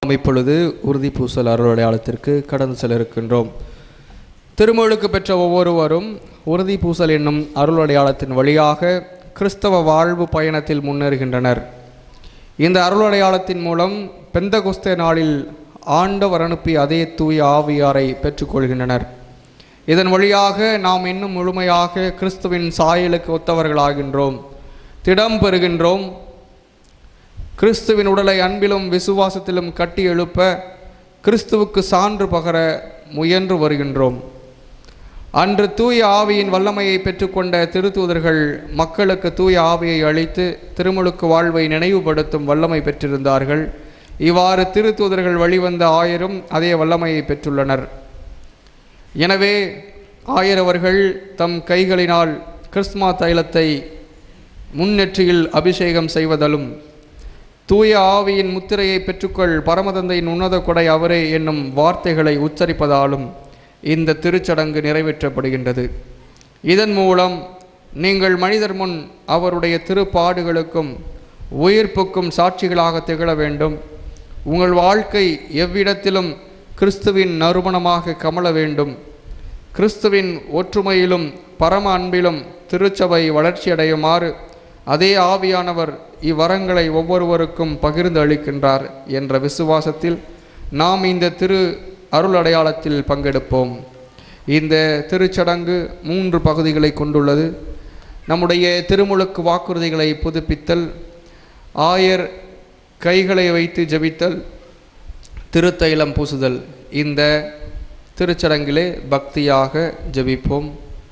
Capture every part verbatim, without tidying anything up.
நாம் இப்பொழுது உறுதி பூசல் அருள் அடையாளத்திற்கு கடந்து செல்ல இருக்கின்றோம். திருமுழுக்கு பெற்ற ஒவ்வொருவரும் உறுதி பூசல் என்னும் அருள் அடையாளத்தின் வழியாக கிறிஸ்தவ வாழ்வு பயணத்தில் முன்னேறுகின்றனர். இந்த அருள் அடையாளத்தின் மூலம் பெந்தகொஸ்தே நாளில் ஆண்டவர் அனுப்பிய அதே தூய ஆவியாரை பெற்றுக்கொள்கின்றனர். இதன் வழியாக நாம் இன்னும் முழுமையாக கிறிஸ்துவின் சாயலுக்கு ஒத்தவர்களாகின்றோம், திடம் பெறுகின்றோம். கிறிஸ்துவின் உடலை அன்பிலும் விசுவாசத்திலும் கட்டி எழுப்ப கிறிஸ்துவுக்கு சான்று பகர முயன்று வருகின்றோம். அன்று தூய ஆவியின் வல்லமையை பெற்றுக்கொண்ட திருத்தூதர்கள் மக்களுக்கு தூய ஆவியை அளித்து திருமுழுக்கு வாழ்வை நினைவுபடுத்தும் வல்லமை பெற்றிருந்தார்கள். இவ்வாறு திருத்தூதர்கள் வழிவந்த ஆயரும் அதே வல்லமையை பெற்றுள்ளனர். எனவே ஆயரவர்கள் தம் கைகளினால் கிறிஸ்துமா தைலத்தை முன்னெற்றியில் அபிஷேகம் செய்வதாலும் தூய ஆவியின் முத்திரையை பெற்றுக்கொள் பரமதந்தையின் உன்னத கொடை அவரே என்னும் வார்த்தைகளை உச்சரிப்பதாலும் இந்த திருச்சடங்கு நிறைவேற்றப்படுகின்றது. இதன் மூலம் நீங்கள் மனிதர் முன் அவருடைய திருப்பாடுகளுக்கும் உயிர்ப்புக்கும் சாட்சிகளாக திகழ வேண்டும். உங்கள் வாழ்க்கை எவ்விடத்திலும் கிறிஸ்துவின் நறுமணமாக கமல வேண்டும். கிறிஸ்துவின் ஒற்றுமையிலும் பரம அன்பிலும் திருச்சபை வளர்ச்சியடையுமாறு அதே ஆவியானவர் இவ்வரங்களை ஒவ்வொருவருக்கும் பகிர்ந்து அளிக்கின்றார் என்ற விசுவாசத்தில் நாம் இந்த திரு அருள் அடையாளத்தில் பங்கெடுப்போம். இந்த திருச்சடங்கு மூன்று பகுதிகளை கொண்டுள்ளது. நம்முடைய திருமுழுக்கு வாக்குறுதிகளை புதுப்பித்தல், ஆயர் கைகளை வைத்து ஜெபித்தல், திருத்தைலம் பூசுதல். இந்த திருச்சடங்கிலே பக்தியாக ஜெபிப்போம்.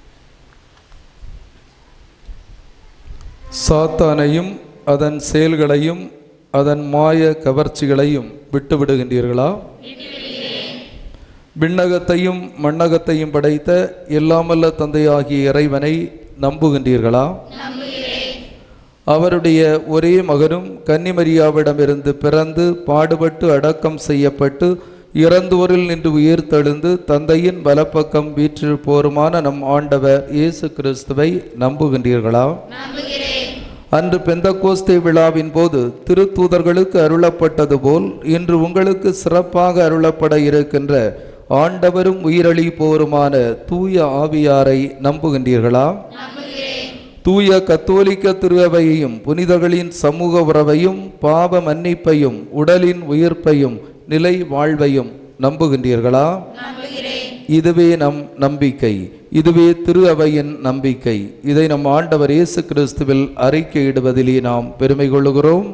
சாத்தானையும் அதன் செயல்களையும் அதன் மாய கவர்ச்சிகளையும் விட்டுவிடுகின்றீர்களா? விண்ணகத்தையும் மண்ணகத்தையும் படைத்த எல்லாமல்ல தந்தையாகிய இறைவனை நம்புகின்றீர்களா? அவருடைய ஒரே மகனும் கன்னிமரியாவிடமிருந்து பிறந்து பாடுபட்டு அடக்கம் செய்யப்பட்டு இறந்தோரில் நின்று உயிர்த்தெழுந்து தந்தையின் வலப்பக்கம் வீற்றிருப்போருமான நம் ஆண்டவர் இயேசு கிறிஸ்துவை நம்புகின்றீர்களா? அன்று பெந்தகோஸ்தே விழாவின் போது திருத்தூதர்களுக்கு அருளப்பட்டது போல் இன்று உங்களுக்கு சிறப்பாக அருளப்பட இருக்கின்ற ஆண்டவரும் உயிரளிப்போருமான தூய ஆவியாரை நம்புகின்றீர்களா? தூய கத்தோலிக்க திருவையையும் புனிதர்களின் சமூக உறவையும் பாவ மன்னிப்பையும் உடலின் உயிர்ப்பையும் நிலை வாழ்வையும் நம்புகின்றீர்களா? இதுவே நம் நம்பிக்கை, இதுவே திரு அவையின் நம்பிக்கை. இதை நம் ஆண்டவர் இயேசு கிறிஸ்துவில் அறிக்கையிடுவதிலே நாம் பெருமை கொள்ளுகிறோம்.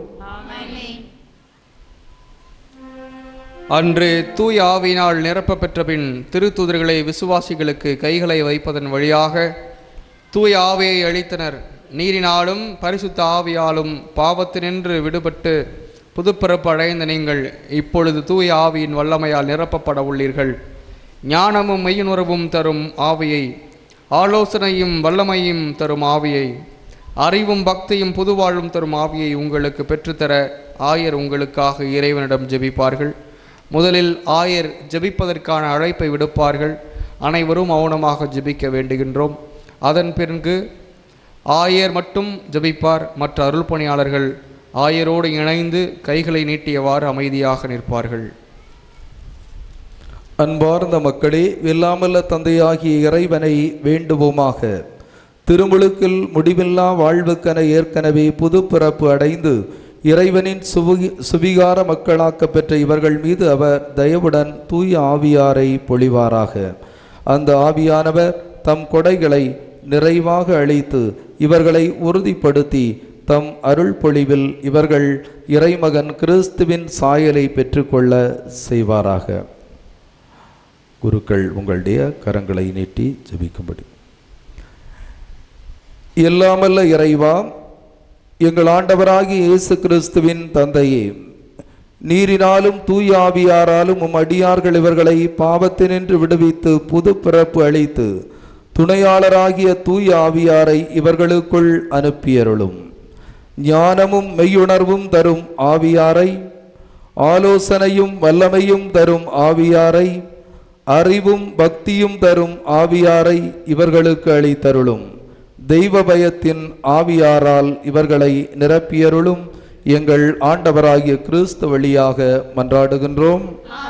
அன்று தூய ஆவியினால் நிரப்ப பெற்ற பின் திருத்தூதர்களை விசுவாசிகளுக்கு கைகளை வைப்பதன் வழியாக தூய ஆவியை அளித்தனர். நீரினாலும் பரிசுத்த ஆவியாலும் பாவத்தினின்று விடுபட்டு புதுப்பிறப்பு அடைந்த நீங்கள் இப்பொழுது தூய ஆவியின் வல்லமையால் நிரப்பப்பட உள்ளீர்கள். ஞானமும் மெய்யுணர்வும் தரும் ஆவியை, ஆலோசனையும் வல்லமையும் தரும் ஆவியை, அறிவும் பக்தியும் புதுவாழ்வும் தரும் ஆவியை உங்களுக்கு பெற்றுத்தர ஆயர் உங்களுக்காக இறைவனிடம் ஜெபிப்பார்கள். முதலில் ஆயர் ஜெபிப்பதற்கான அழைப்பை விடுப்பார்கள். அனைவரும் மௌனமாக ஜெபிக்க வேண்டுகின்றோம். அதன் பிறகு ஆயர் மட்டும் ஜெபிப்பார். மற்ற அருள் பணியாளர்கள் ஆயரோடு இணைந்து கைகளை நீட்டியவாறு அமைதியாக நிற்பார்கள். அன்பார்ந்த மக்களே, எல்லாமல்ல தந்தையாகிய இறைவனை வேண்டுவோமாக. திருமுழுக்கில் முடிவில்லா வாழ்வுக்கென ஏற்கனவே புது பிறப்பு அடைந்து இறைவனின் சுவி சுவிகார மக்களாக்க பெற்ற இவர்கள் மீது அவர் தயவுடன் தூய ஆவியாரை பொழிவாராக. அந்த ஆவியானவர் தம் கொடைகளை நிறைவாக அளித்து இவர்களை உறுதிப்படுத்தி தம் அருள் பொழிவில் இவர்கள் இறைமகன் கிறிஸ்துவின் சாயலை பெற்றுக்கொள்ள செய்வாராக. குருக்கள் உங்களுடைய கரங்களை நீட்டி ஜெபிக்கும்படி. எல்லாமல்ல இறைவா, எங்கள் ஆண்டவராகிய இயேசு கிறிஸ்துவின் தந்தையே, நீரினாலும் தூய ஆவியாராலும் உம் அடியார்கள் இவர்களை பாவத்தினின்று விடுவித்து புது பிறப்பு அளித்து துணையாளராகிய தூய ஆவியாரை இவர்களுக்குள் அனுப்பியருளும். ஞானமும் மெய்யுணர்வும் தரும் ஆவியாரை, ஆலோசனையும் வல்லமையும் தரும் ஆவியாரை, அறிவும் பக்தியும் தரும் ஆவியாரை இவர்களுக்கு அளித்தருளும். தெய்வ பயத்தின் ஆவியாரால் இவர்களை நிரப்பியருளும். எங்கள் ஆண்டவராகிய கிறிஸ்து வழியாக மன்றாடுகின்றோம்.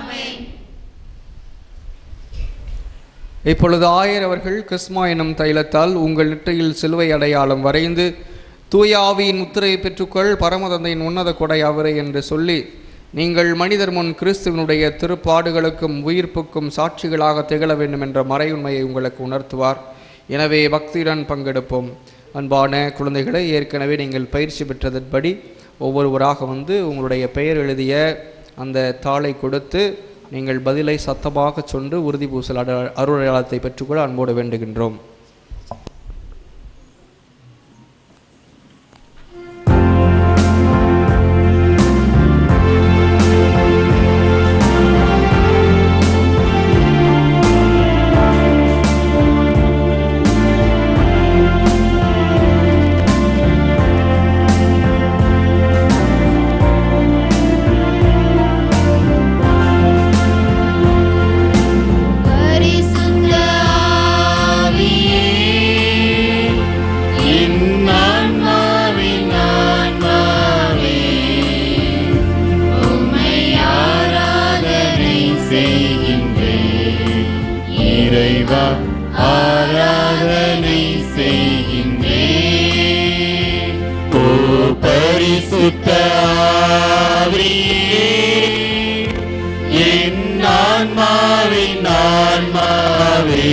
இப்பொழுது ஆயர் அவர்கள் கிறிஸ்மா எனும் தைலத்தால் உங்கள் நெற்றியில் சிலுவை அடையாளம் வரைந்து தூய ஆவியின் முத்திரையை பெற்றுக்கொள், பரமதந்தையின் உன்னத கொடை அவரே என்று சொல்லி நீங்கள் மனிதர் முன் கிறிஸ்துவனுடைய திருப்பாடுகளுக்கும் உயிர்ப்புக்கும் சாட்சிகளாக திகழ வேண்டும் என்ற மறையுண்மையை உங்களுக்கு உணர்த்துவார். எனவே பக்தியுடன் பங்கெடுப்போம். அன்பான குழந்தைகளை, ஏற்கனவே நீங்கள் பயிற்சி பெற்றதன்படி ஒவ்வொருவராக வந்து உங்களுடைய பெயர் எழுதிய அந்த தாளை கொடுத்து நீங்கள் பதிலை சத்தமாக சொன்று உறுதி பூசல் அட அருளடையாளத்தை பெற்றுக்கொள்ள அன்போடு வேண்டுகின்றோம். ஆராதனை செய்கின்றேன். ஓ பரிசுத்த ஆவியே, என் ஆன்மாவின் ஆன்மாவே,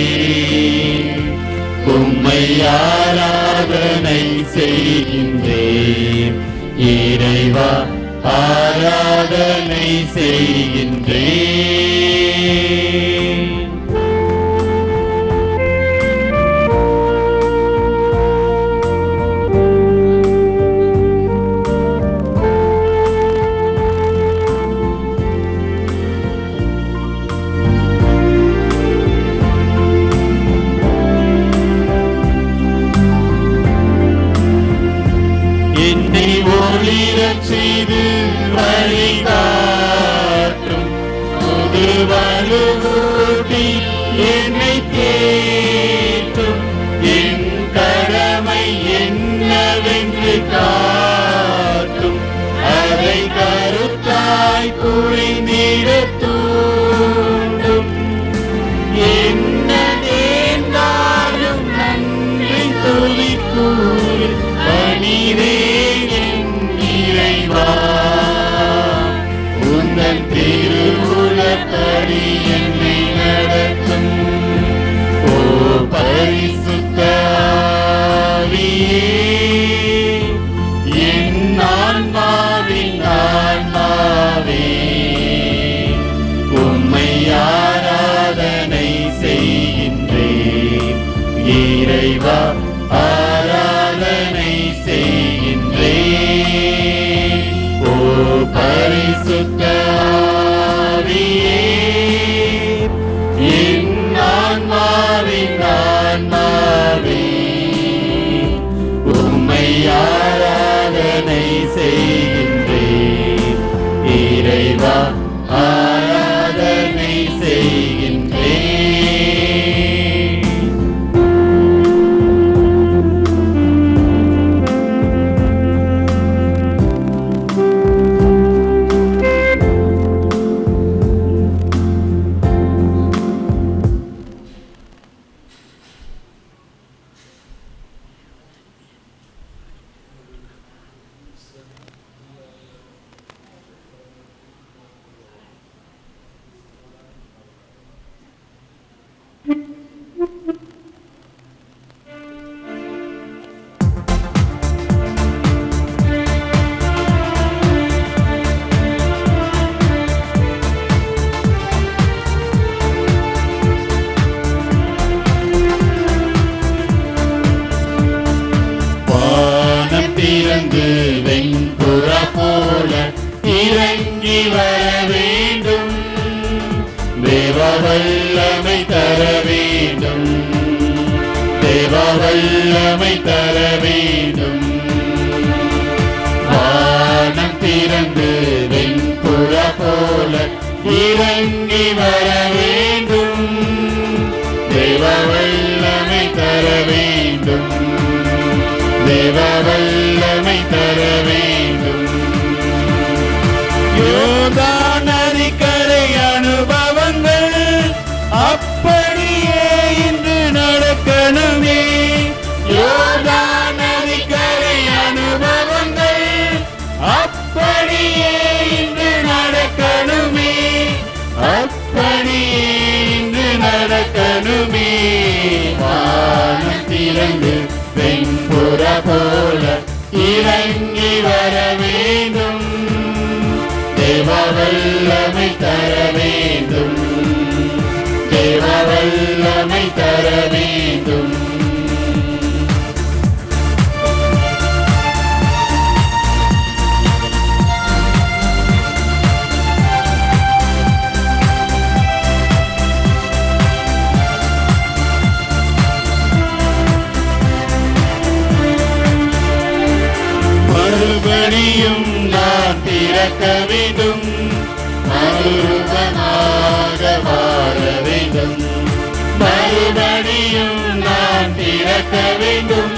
உம்மை ஆராதனை செய்கின்றேன். இறைவா ஆராதனை செய்கின்றேன். செய்து வழிகாட்டும் புது வலுவூட்டி என்னை தேற்றும். என் கடமை என்னவென்று காட்டும், அதை கருத்தாய் புரிந்திட தூண்டும். என்ன நேர்ந்தாலும் நன்றி துதி கூறு பணிவே உந்தன் திருவுளப்படி என்னை நடத்தும். ஓ பரிசுத்த ஆவியே, என் ஆன்மாவின் ஆன்மாவே, உம்மை ஆராதனை செய்கின்றேன். இறைவா ஆராதனை செய்கின்றேன். ஓ பரிசுத்த ஆவியே, என் ஆன்மாவின் ஆன்மாவே, உம்மை ஆராதனை செய்கின்றேன். இறைவா ஆராதனை செய்கின்றேன். வெண்புறா போல இறங்கி வர வேண்டும், தேவ வல்லமை தர வேண்டும், தேவ வல்லமை தர வேண்டும். வானம் திறந்து வெண்புறா போல இறங்கி வர வேண்டும், தேவ வல்லமை தர வேண்டும், தேவ வல்லமை தர வேண்டும். நடக்கணுமே. வானம் திறந்து வெண்புற போல இறங்கி வர வேண்டும். தேவ வல்லமை தர வேண்டும். தேவ வல்லமை தர வேண்டும். மறுபடியும் நான் பிறக்க வேண்டும். மறுரூபமாக வாழ வேண்டும். மறுபடியும் நான் பிறக்க வேண்டும்.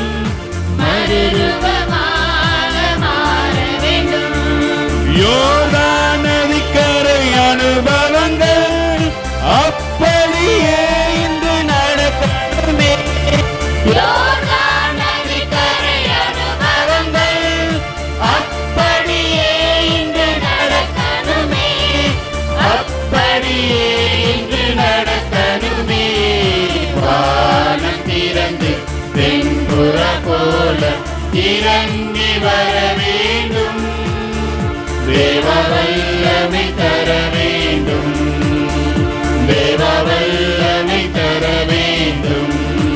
மறுரூபமாக மாற வேண்டும். யோர்தான் நதிக்கரை அனுபவங்கள் அப்படியே இன்று நடக்கணுமே. யோர்தான் நதிக்கரை அனுபவங்கள் அப்படியே இன்று நடக்கணுமே. அப்படியே இன்று நடக்கணுமே. வானம் திறந்து வெண்புற போல இறங்கி வர வேண்டும். தேவ வல்லமை தர வேண்டும். தேவ வல்லமை தர வேண்டும்.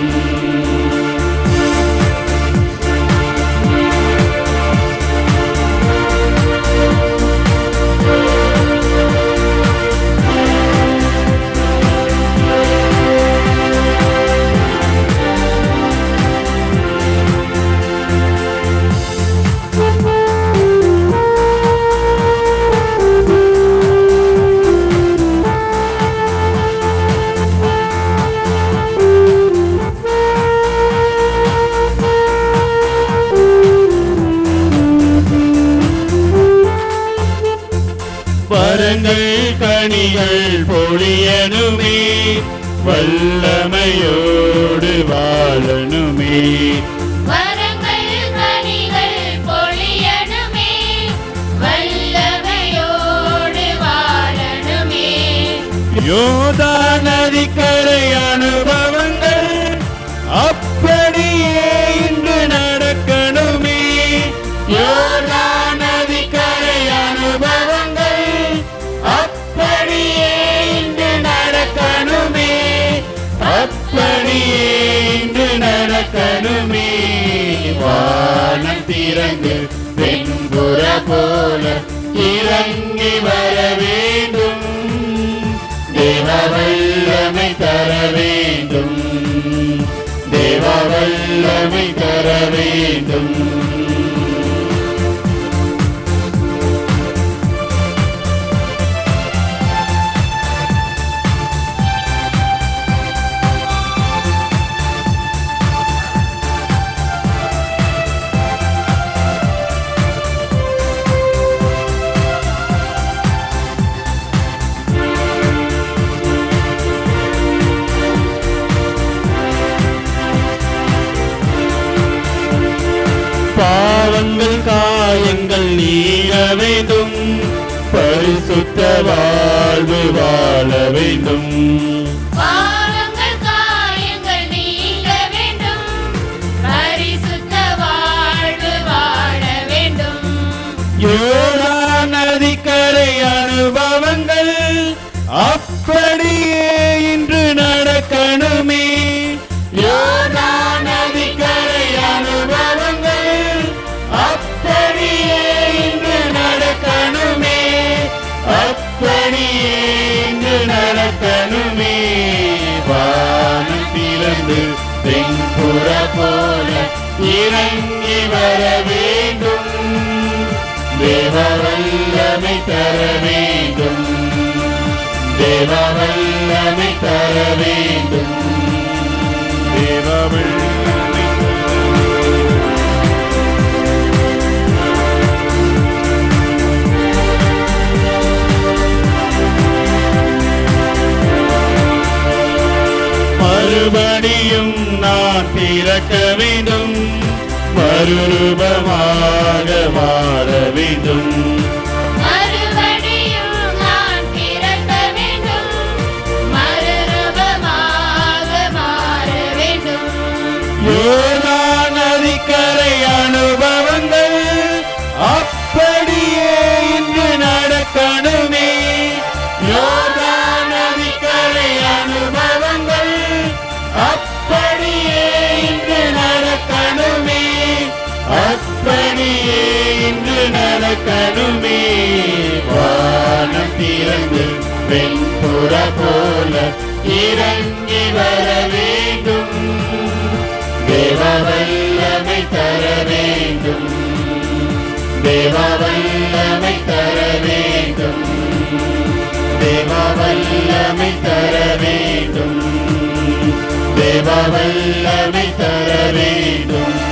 வரங்கள் கனிகள் பொழியனுமே. வல்லமையோடு வாழனுமே. வரங்கள் கனிகள் பொழியனுமே. வல்லமையோடு வாழனுமே. யோர்தான் நதிக்கரை அனுபவங்கள் அப்படியே இன்று நடக்கணுமே. யோர்தான் நதிக்கரை அனுபவங்கள் அப்படியே இன்று நடக்கணுமே. அப்படியே இன்று நடக்கணுமே. வானம் திறந்து வெண்புற போல இறங்கி வர வேண்டும். தேவ வல்லமை தர வேண்டும். தேவ வல்லமை தர வேண்டும். பாவங்கள் காயங்கள் நீங்க வேண்டும். பரிசுத்த வாழ்வு வாழ வேண்டும். பாவங்கள் காயங்கள் நீங்க வேண்டும். பரிசுத்த வாழ்வு வாழ வேண்டும். யோர்தான் நதிக்கரை அனுபவங்கள் அப்படியே இன்று நடக்கணுமே. யோர்தான் நதிக்கரை அனுபவங்கள் அப்படியே இன்று நடக்கணுமே. அப்படியே இன்று நடக்கணுமே. வானம் திறந்து வெண்புற போல இறங்கி வர வேண்டும். தேவ வல்லமை தர வேண்டும். தேவ வல்லமை தர வேண்டும். தேவ வல்லமை மறுபடியும் நான் பிறக்க வேண்டும். மறுரூபமாக வாழ வேண்டும். மறுபடியும் நான் பிறக்க வேண்டும். மறுரூபமாக யோர்தான் நதிக்கரை அனுபவங்கள் அப்படியே இன்று நடக்கணுமே. யோர்தான் நதிக்கரை அனுபவங்கள் அப்படியே இன்று நடக்கணுமே. அப்படியே இன்று நடக்கணுமே. வானம் திறந்து வெண்புற போல இறங்கி வர வேண்டும். தேவ வல்லமை தர வேண்டும். தேவ வல்லமை தர வேண்டும். தேவ வல்லமை தர வேண்டும். தேவ வல்லமை தர வேண்டும்.